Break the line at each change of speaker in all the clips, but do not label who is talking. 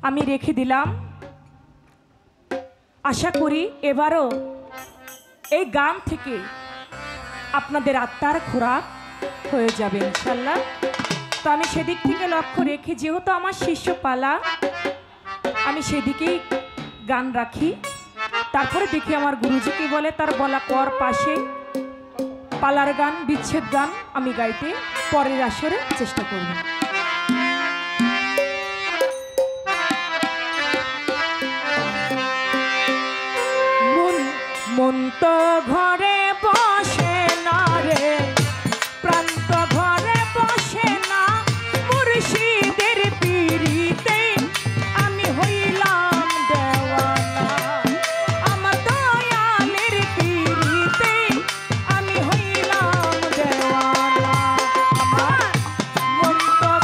আমি রেখে দিলাম। আশা করি এবারও এই গান থেকে আপনাদের আত্মার খোরাক হয়ে যাবে ইনশাল্লাহ। তো আমি সেদিক থেকে লক্ষ্য রেখে, যেহেতু আমার শিষ্য পালা, আমি সেদিকেই গান রাখি। তারপরে দেখি আমার গুরুজি কি বলে, তার বলা পর পাশে পালার গান, বিচ্ছেদ গান আমি গাইতে পরের আসরে চেষ্টা করব। মন তো ঘরে বসে না রে, প্রান্ত ঘরে বসে না, মুর্শিদের পিরিতে আমি হইলাম দেওয়ানা। আমার দয়ালের পিরিতে আমি হইলাম দেওয়ানা। আমার মন তো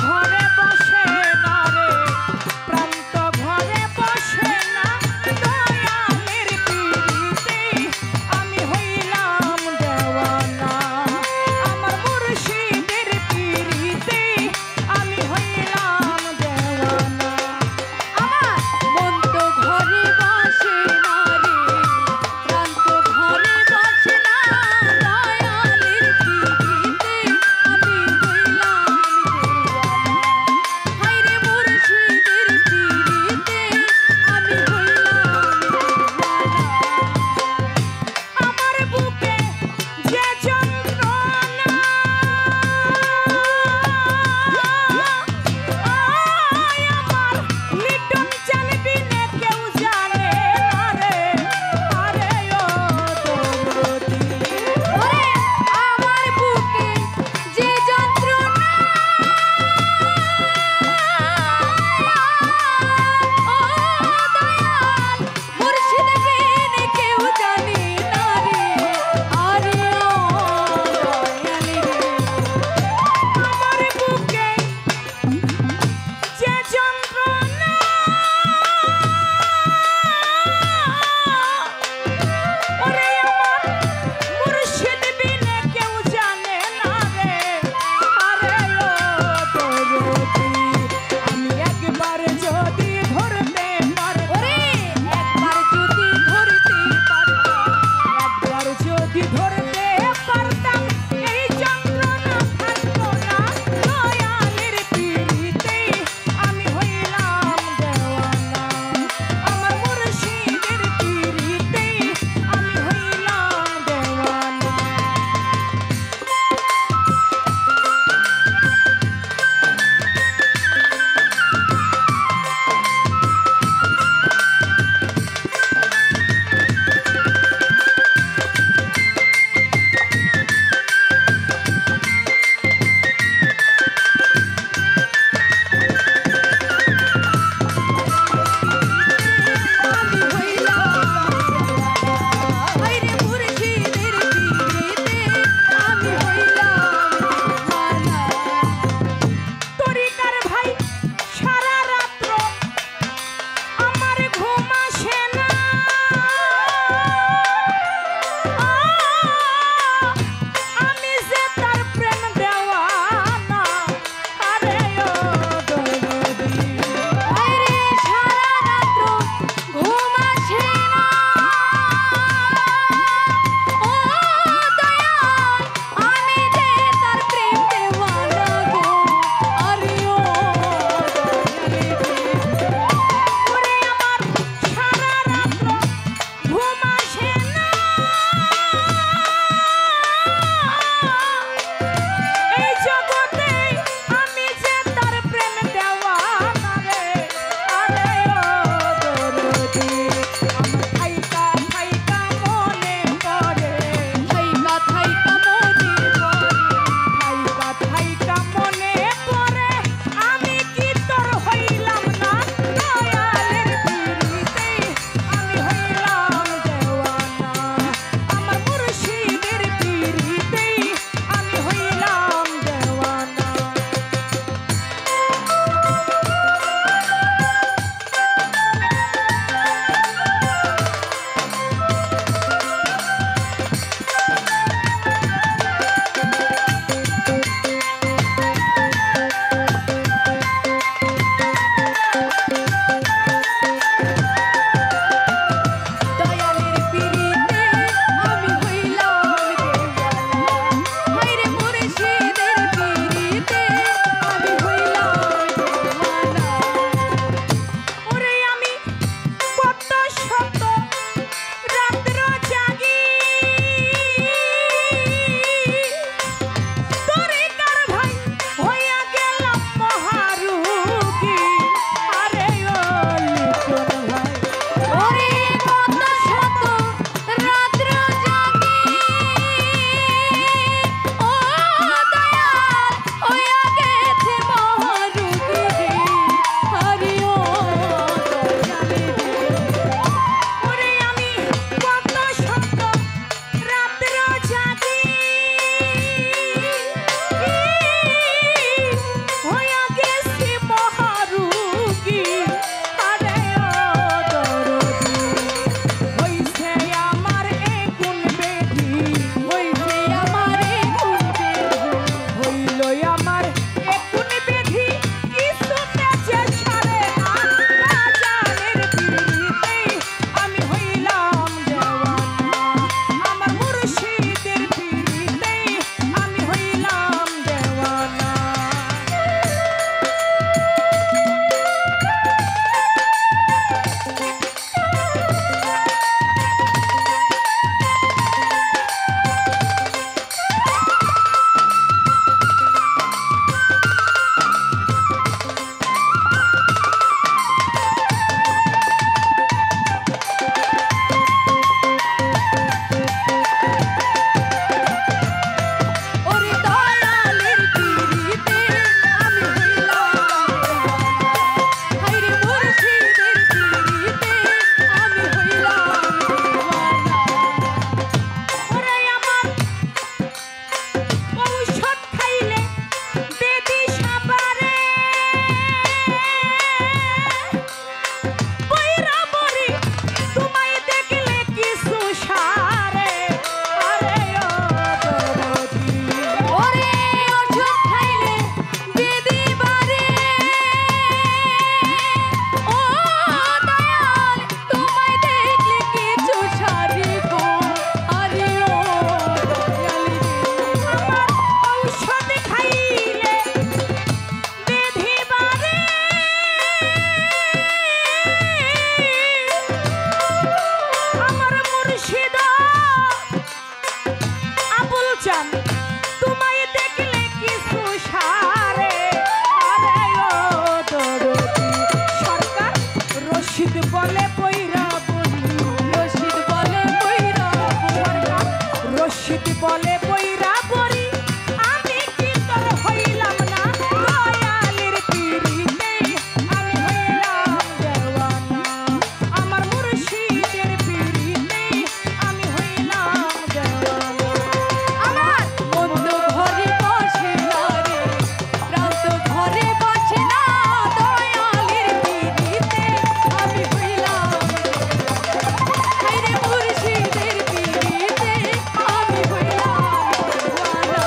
বলে পইরা পড়ি,
রশিদ বলে পইরা
রশিদ বলে পইরা পড়ি, আমি কি তোর হইলাম না দয়ালের পিরিতে, আমি হইলাম দেওয়ানা, আমার মুর্শিদের পিরিতে আমি হইলাম দেওয়ানা।
আমার মন তো ঘরে বসে না রে, প্রাণ তো ঘরে বসে না, দয়ালের পিরিতে আমি হইলাম হায়রে মুর্শিদের পিরিতে আমি হইলাম দেওয়ানা।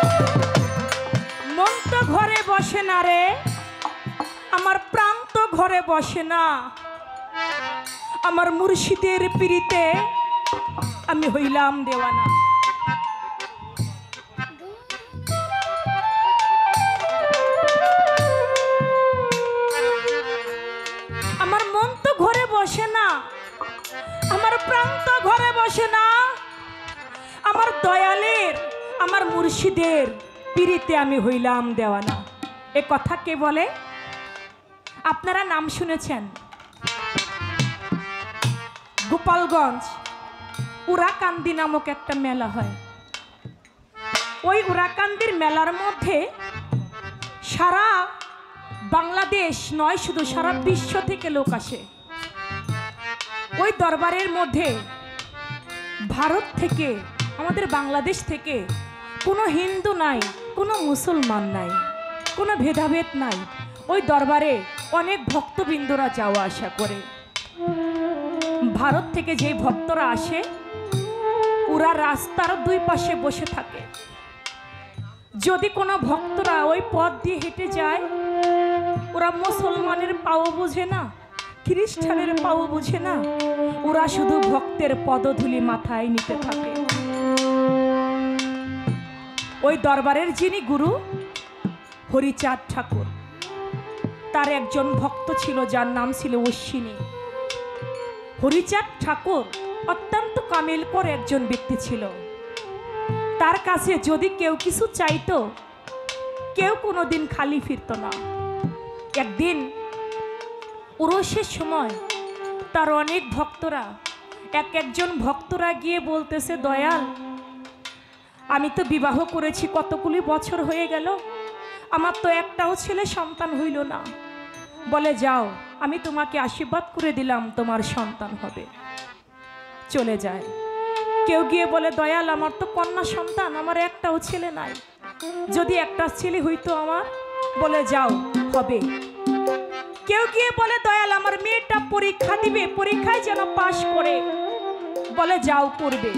মন তো ঘরে বসে না রে, আমার প্রাণ তো ঘরে বসে না, আমার মুর্শিদের পিরিতে আমি হইলাম দেওয়ানা। আমার মন তো ঘরে বসে না, আমার প্রাণ তো ঘরে বসে না, আমার দয়ালের আমার মুর্শিদের পিরিতে আমি হইলাম দেওয়ানা। এ কথা কে বলে? আপনারা নাম শুনেছেন, গোপালগঞ্জ উরাকান্দি নামক একটা মেলা হয়। ওই উরাকান্দির মেলার মধ্যে সারা বাংলাদেশ নয়, শুধু সারা বিশ্ব থেকে লোক আসে। ওই দরবারের মধ্যে ভারত থেকে, আমাদের বাংলাদেশ থেকে কোনো হিন্দু নাই, কোনো মুসলমান নাই, কোনো ভেদাভেদ নাই। ওই দরবারে অনেক ভক্তবৃন্দরা যাওয়া আসা করে। ভারত থেকে যে ভক্তরা আসে, ওরা রাস্তার দুই পাশে বসে থাকে। যদি কোনো ভক্তরা ওই পথ দিয়ে হেঁটে যায়, ওরা মুসলমানের পাও বোঝে না, খ্রিস্টানের পাও বোঝে না, ওরা শুধু ভক্তের পদধূলি মাথায় নিতে থাকে। ওই দরবারের যিনি গুরু, হরিচাঁদ ঠাকুর, তার একজন ভক্ত ছিল যার নাম ছিল অশ্বিনী। হরিচাঁদ ঠাকুর অত্যন্ত কামিলকর একজন ব্যক্তি ছিল। তার কাছে যদি কেউ কিছু চাইতো, কেউ কোনোদিন খালি ফিরত না। একদিন উরসের সময় তার অনেক ভক্তরা, একজন ভক্তরা গিয়ে বলতেছে, দয়াল, আমি তো বিবাহ করেছি, কতগুলি বছর হয়ে গেল, আমার তো একটাও ছেলে সন্তান হইল না। বলে, যাও, আমি তোমাকে আশীর্বাদ করে দিলাম, তোমার সন্তান হবে। চলে যায়। কেউ গিয়ে বলে, দয়াল, আমার তো কন্যা সন্তান, আমার একটাও ছেলে নাই, যদি একটা ছেলে হইতো আমার। বলে, যাও, হবে। কেউ গিয়ে বলে, দয়াল, আমার মেয়েটা পরীক্ষা দিবে, পরীক্ষায় যেন পাশ করে। বলে, যাও, করবে।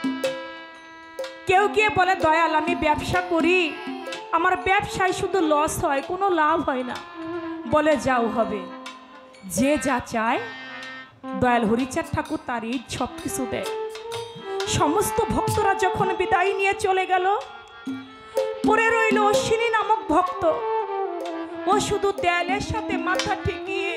কেউ গিয়ে বলে, দয়াল, আমি ব্যবসা করি, আমার ব্যবসায় শুধু লস হয়, কোনো লাভ হয় না। বলে, যাও, হবে। যে যা চায় দয়াল হরিচাঁদ ঠাকুর তার এই সব কিছু দেয়। সমস্ত ভক্তরা যখন বিদায় নিয়ে চলে গেল, পরে রইল অশ্বিনী নামক ভক্ত। ও শুধু দেয়ালের সাথে মাথা ঠেকিয়ে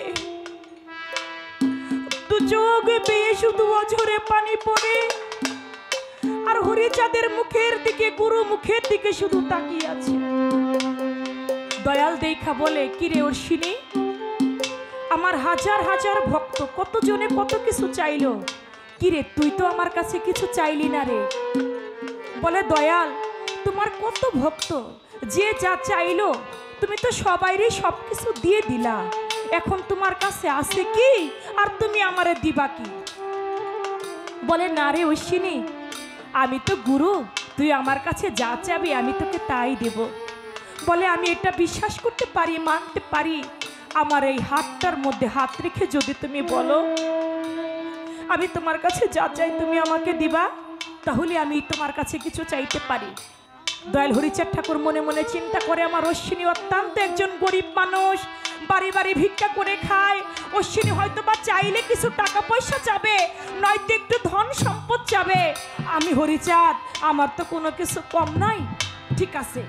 দু চোখ বেয়ে শুধু অঝরে পানি পড়ে, আর হরিচাঁদের মুখের দিকে, গুরু মুখের দিকে শুধু তাকিয়ে আছে। দয়াল দেখা বলে, কিরে অশ্বিনী, আমার হাজার হাজার ভক্ত, কতজনে কত কিছু চাইলো, কিরে তুই তো আমার কাছে কিছু চাইলি না রে। বলে, দয়াল, তোমার কত ভক্ত, যে যা চাইলো তুমি তো সবাইরে সব কিছু দিয়ে দিলা, এখন তোমার কাছে আছে কি, আর তুমি আমারে দিবা কি? বলে, না রে অশ্বিনী, আমি তো গুরু, তুই আমার কাছে যা চাবি আমি তোকে তাই দেব। বলে, আমি এটা বিশ্বাস করতে পারি, মানতে পারি, আমার এই হাতটার মধ্যে হাত রেখে যদি তুমি বলো আমি তোমার কাছে যা চাই তুমি আমাকে দিবা, তাহলে আমি তোমার কাছে কিছু চাইতে পারি। দয়াল হরিচাঁদ ঠাকুর মনে মনে চিন্তা করে, আমার অশ্বিনী অত্যন্ত একজন গরিব মানুষ, বাড়ি বাড়ি ভিক্ষা করে খায়। অশ্বিনী হয়তো বা চাইলে কিছু টাকা পয়সা চাবে, নয়তো একটু ধন সম্পদ চাবে। আমি হরিচাঁদ, আমার তো কোনো কিছু কম নাই, ঠিক আছে,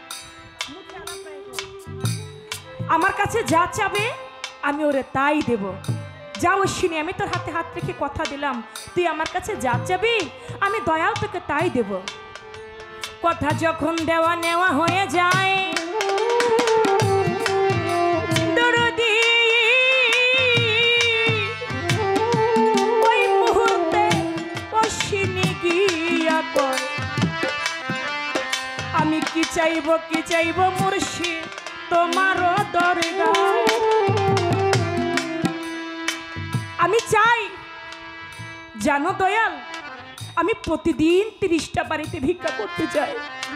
আমার কাছে যা চাবে আমি ওরে তাই দেব। যা অশ্বিনী, আমি তোর হাতে হাত রেখে কথা দিলাম, তুই আমার কাছে যা চাবি আমি দয়াল তোকে তাই দেব। কথা যখন দেওয়া নেওয়া হয়ে যায়, দরদি আসিব কি চাইব মুর্শিদ তোমারও দরগায়। আমি চাই জানো দয়াল, আমি প্রতিদিন 30টা বাড়িতে ভিক্ষা করতে যাই।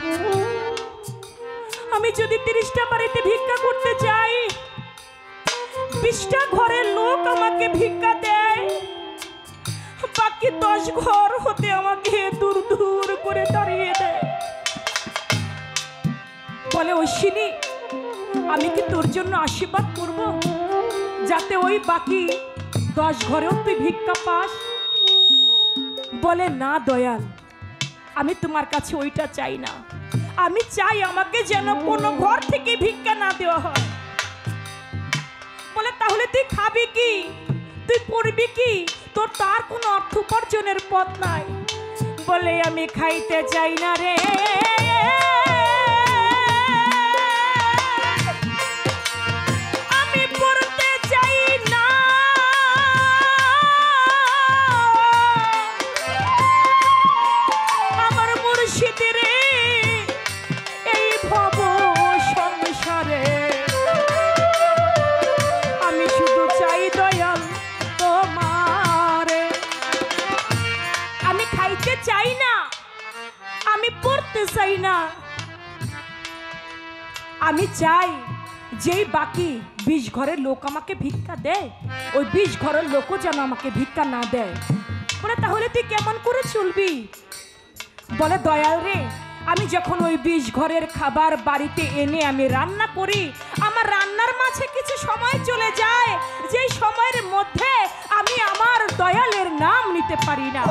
আমি যদি 30টা বাড়িতে ভিক্ষা করতে যাই, 20টা ঘরের লোক আমাকে ভিক্ষা দেয়, বাকি 10 ঘর হতে আমাকে দূর দূর করে দাঁড়িয়ে দেয়। বলে ঐশিনী, আমি কি তোর জন্য আশীর্বাদ করব যাতে ওই বাকি 10 ঘরেও তুই ভিক্ষা পাস? বলে না দয়াল, আমি তোমার কাছে ওইটা চাই না। আমি চাই আমাকে যেন কোনো ঘর থেকে ভিক্ষা না দেওয়া হয়। বলে তাহলে তুই খাবি কি, তুই পড়বি কি? তোর তার কোনো অর্থ উপার্জনের পথ নাই। বলে আমি খাইতে চাই না রে, আমি পড়তে চাই না, আমার মুর্শিদ রে এই ভব সংসারে আমি শুধু চাই দয়াল তোমারে। আমি খাইতে চাই না, আমি পড়তে চাই না, আমি চাই যেই বাকি 20 ঘরের লোক আমাকে ভিক্ষা দেয়, ওই 20 ঘরের লোকও যেন আমাকে ভিক্ষা না দেয়। বলে তাহলে তুই কেমন করে চলবি? বলে দয়াল রে, আমি যখন ওই 20 ঘরের খাবার বাড়িতে এনে আমি রান্না করি, আমার রান্নার মাঝে কিছু সময় চলে যায়, যেই সময়ের মধ্যে আমি আমার দয়ালের নাম নিতে পারি না।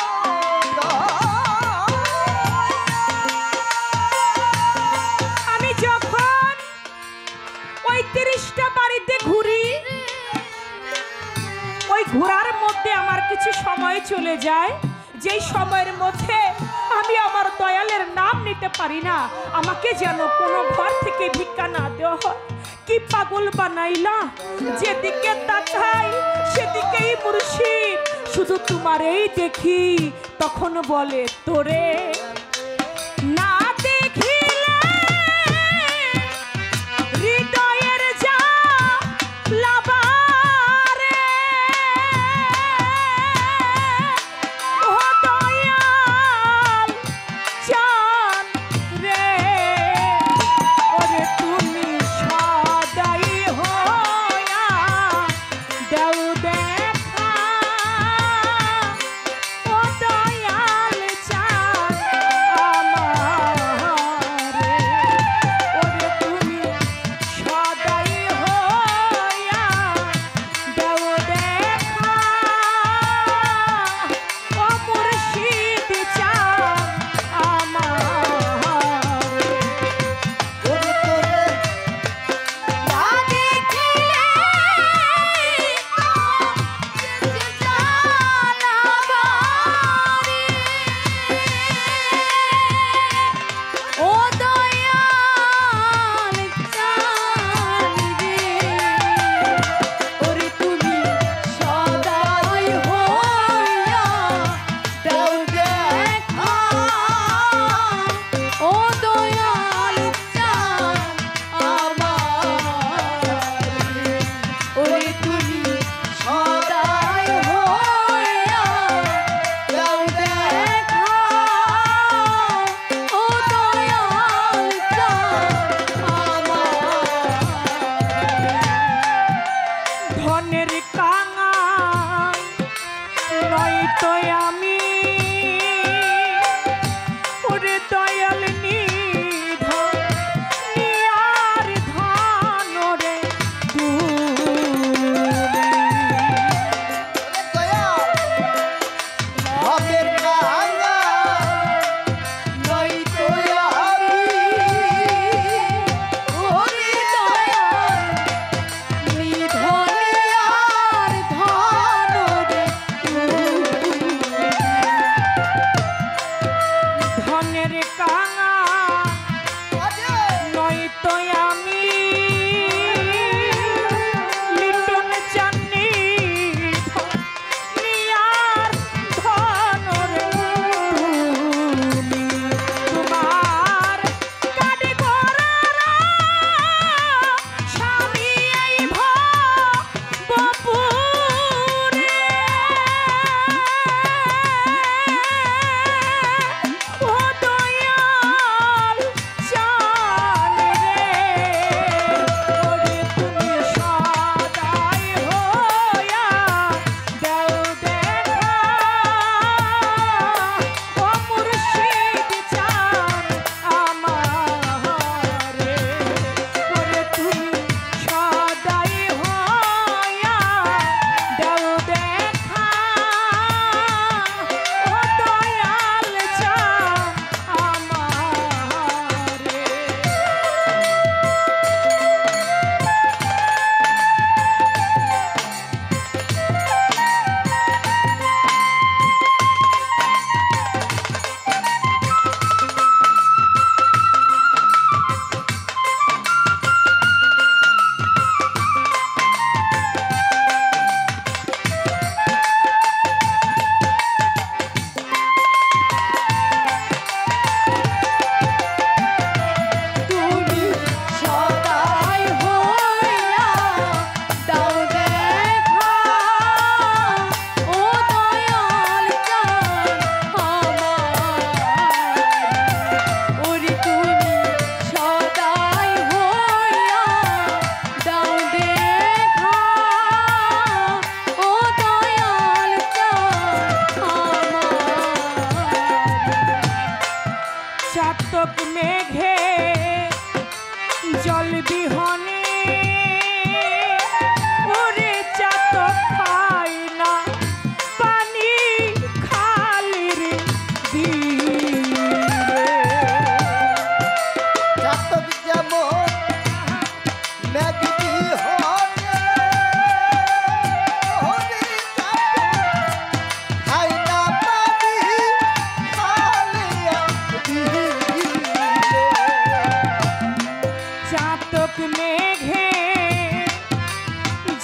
আমি যখন ওই 30টা বাড়িতে ঘুরি, ওই ঘোরার মধ্যে আমার কিছু সময় চলে যায়, যেই সময়ের মধ্যে আমি আমার দয়ালের নাম নিতে পারি না, আমাকে যেন কোনো ঘর থেকে ভিক্ষা না দেওয়া হয়। কি পাগল বানাইলা, যেদিকে তাকাই সেদিকেই মুর্শিদ, শুধু তোমারই দেখি। তখন বলে তোরে না দেখিলে হৃদয়ের যা লাবারে, ও দয়াল জান রে, ওরে তুমি সদাই হইয়া দেও দেখা, ও দয়াল জান আমারে, ওরে তুমি সদাই হইয়া দেও দেখা, ও মুর্শিদ জান আমারে।
না দেখিলে ও দয়াল জান রে, ওরে তুমি সদাই হইয়া দাও দেখা, ও দয়াল জান আমারে, ওরে তুমি সদাই হইয়া দাও দেখা, ও দয়াল জান আমারে।
ধনের কাঙাল নয়তো আমি, ওরে দয়াল নিধন নিয়ার ধান রে দুনিয়া।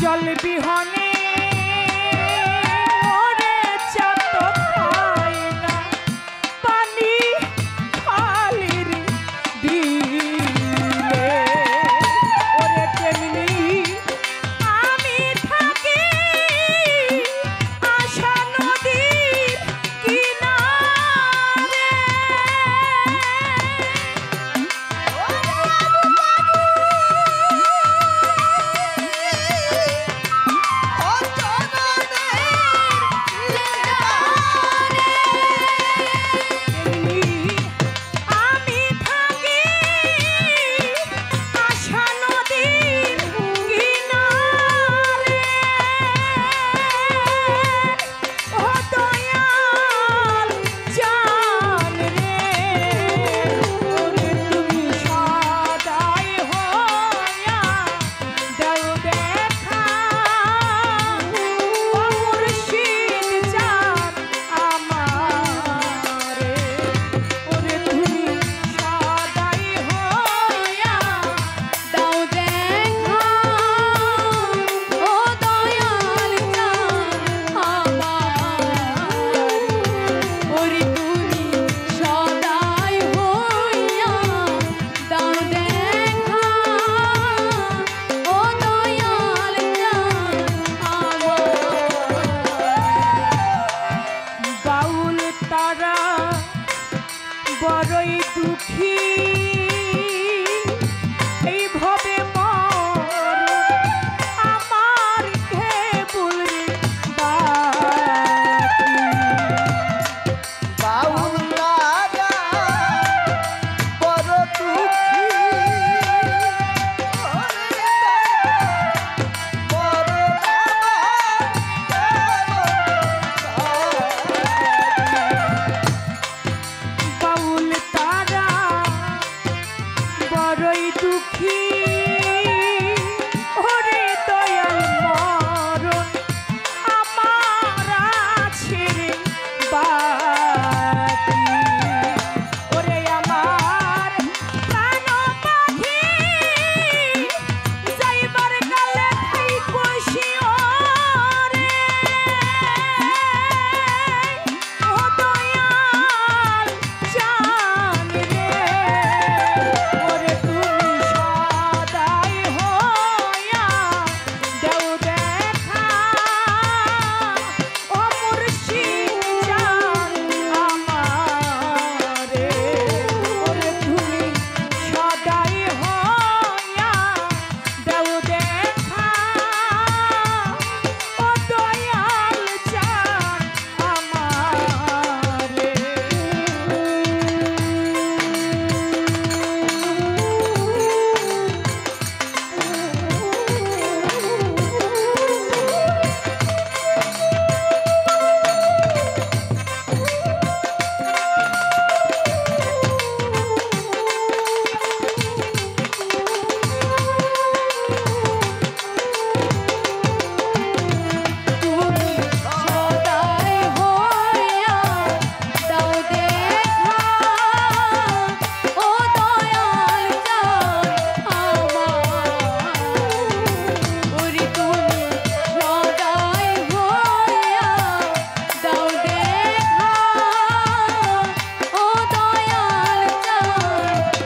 জল বিহনে ওরে চাতক খায় না, পানি খালির দিলে ওরে তেমনি আমি থাকি আশা নদীর কিনারে। আমি থাকি আশা নদীর কিনারে। ও দয়াল জান রে, ওরে তুমি সদাই হইয়া দাও দেখা। ও মুর্শিদ জান আমারে, ওরে তুমি সদাই হইয়া
দাও দেখা। ও দয়াল জান আমার, ওরে তুমি সদাই হইয়া দাও দেখা। ও দয়াল জান আমার।
বাউল তারা বড়ই দুঃখী, এই ভবে মরণ আমার কেবল বাকি।
বাউল তারা বড় দুঃখী, ওরে দয়া বড়
বাউল তারা বড়ই দুঃখী, ওরে দয়াল মরণ আমার আছে রে বাকি। ওরে আমার প্রাণ পাখি যাইবার কালে থাইকো শিওরে। ও দয়াল জান রে, ওরে তুমি সদাই হইয়া দাও দেখা। ও মুর্শিদ জান আমারে, ওরে তুমি সদাই হইয়া দাও দেখা। ও দয়াল জান আমারে।
তুমি সদাই হইয়া দাও দেখা। ও দয়াল জান আমার, ওরে তুমি সদাই হইয়া দাও দেখা। ও দয়াল জান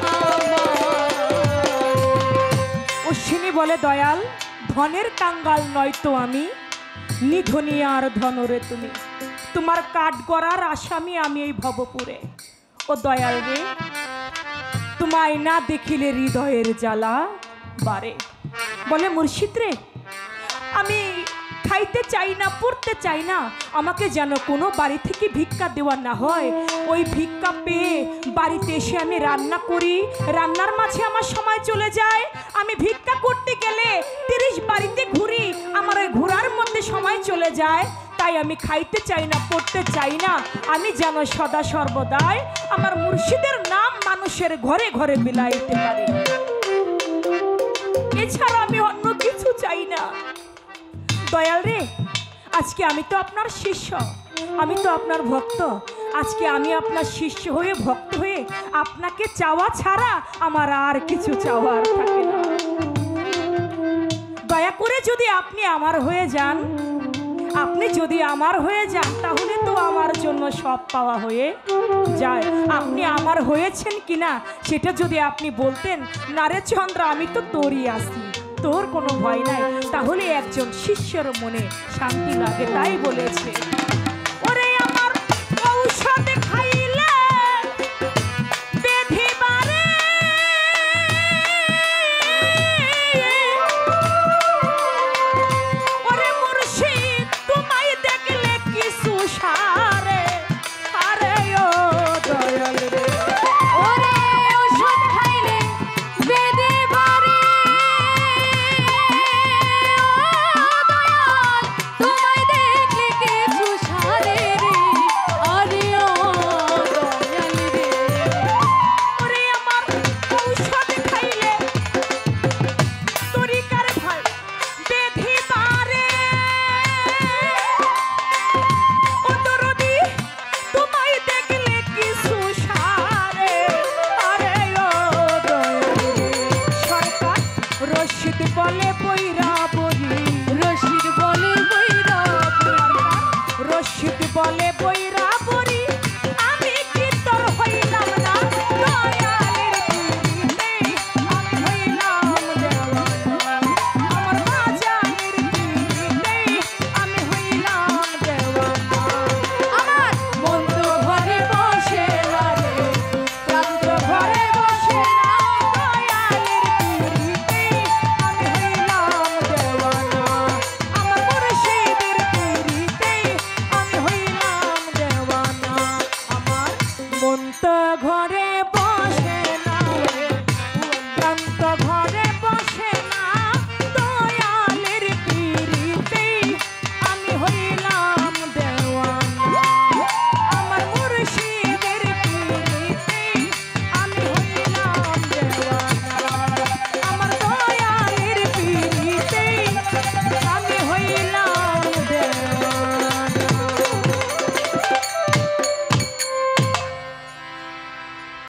আমার।
অশ্বিনী বলে দয়াল ধনের কাঙ্গাল নয়তো আমি, নিধনী আর ধনরে তুমি, তোমার কাঠ গড়ার আসামি আমি এই ভবপুরে। ও দয়াল রে, তোমায় না দেখিলে হৃদয়ের জ্বালা বারে। বলে মুর্শিদ রে, আমি খাইতে চাই না, পড়তে চাই না, আমাকে যেন কোনো বাড়ি থেকে ভিক্ষা দেওয়া না হয়। ওই ভিক্ষা পেয়ে বাড়িতে এসে আমি রান্না করি, রান্নার মাঝে আমার সময় চলে যায়। আমি ভিক্ষা করতে গেলে 30 বাড়িতে ঘুরি, আমার ওই ঘোরার মধ্যে সময় চলে যায়। তাই আমি খাইতে চাই না, পড়তে চাই না, আমি যেন সদা সর্বদাই আমার মুর্শিদের নাম মানুষের ঘরে ঘরে বিলাইতে পারি। এছাড়া আমি অন্য কিছু চাই না। দয়াল রে, আজকে আমি তো আপনার শিষ্য, আমি তো আপনার ভক্ত। আজকে আমি আপনার শিষ্য হয়ে, ভক্ত হয়ে আপনাকে চাওয়া ছাড়া আমার আর কিছু চাওয়ার থাকে না। দয়াল দয়া করে যদি আপনি আমার হয়ে যান, আপনি যদি আমার হয়ে যান, তাহলে তো আমার জন্য সব পাওয়া হয়ে যায়। আপনি আমার হয়েছেন কিনা সেটা যদি আপনি বলতেন, না রে চন্দ্র, আমি তো তোরই আছি, তোর কোনো ভয় নাই, তাহলে একজন শিষ্যর মনে শান্তি লাগে, তাই বলেছে।